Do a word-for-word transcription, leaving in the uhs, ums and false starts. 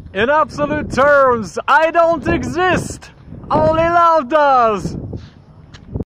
In absolute terms, I don't exist! Only love does!